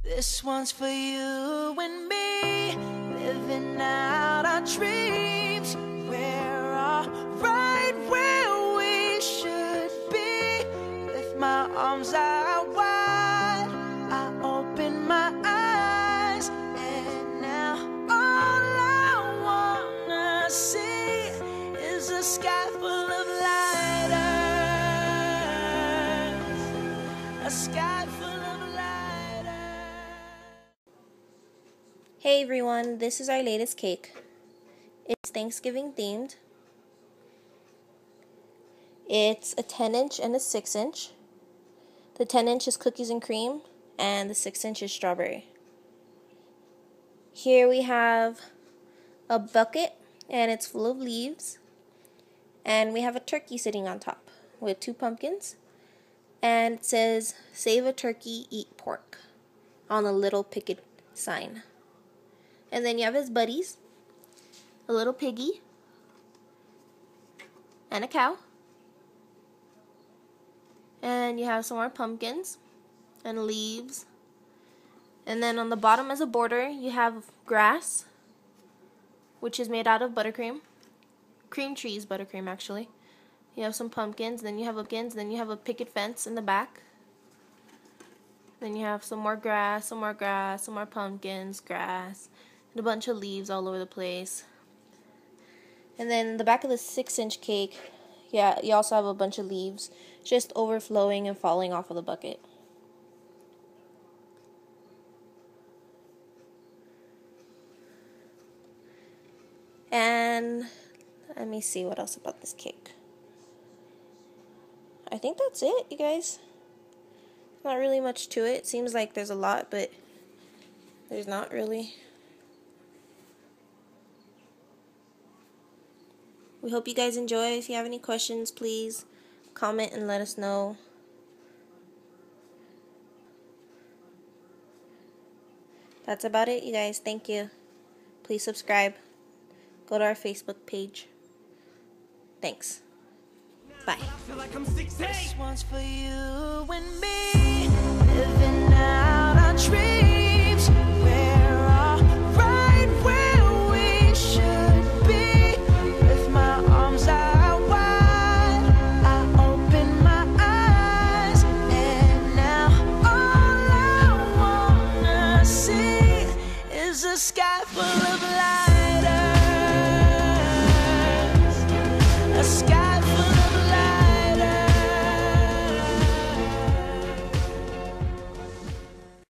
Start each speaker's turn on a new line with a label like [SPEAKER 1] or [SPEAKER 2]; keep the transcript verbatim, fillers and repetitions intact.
[SPEAKER 1] This one's for you and me, living out our dreams. We're all right where we should be. With my arms out wide, I open my eyes, and now all I wanna see is a sky full of lighters, a sky full of lighters.
[SPEAKER 2] Hey everyone, this is our latest cake. It's Thanksgiving themed. It's a ten inch and a six inch. The ten inch is cookies and cream, and the six inch is strawberry. Here we have a bucket, and it's full of leaves. And we have a turkey sitting on top with two pumpkins. And it says, "Save a turkey, eat pork," on a little picket sign. And then you have his buddies, a little piggy, and a cow. And you have some more pumpkins and leaves. And then on the bottom as a border, you have grass, which is made out of buttercream. Cream cheese buttercream, actually. You have some pumpkins, then you have pumpkins, then you have a picket fence in the back. Then you have some more grass, some more grass, some more pumpkins, grass, and a bunch of leaves all over the place. And then the back of the six inch cake, yeah, you also have a bunch of leaves just overflowing and falling off of the bucket. And let me see what else about this cake. I think that's it, you guys. Not really much to it. It seems like there's a lot, but there's not really. We hope you guys enjoy. If you have any questions, please comment and let us know. That's about it, you guys. Thank you. Please subscribe. Go to our Facebook page. Thanks. Bye.
[SPEAKER 1] This one's for you and me, living out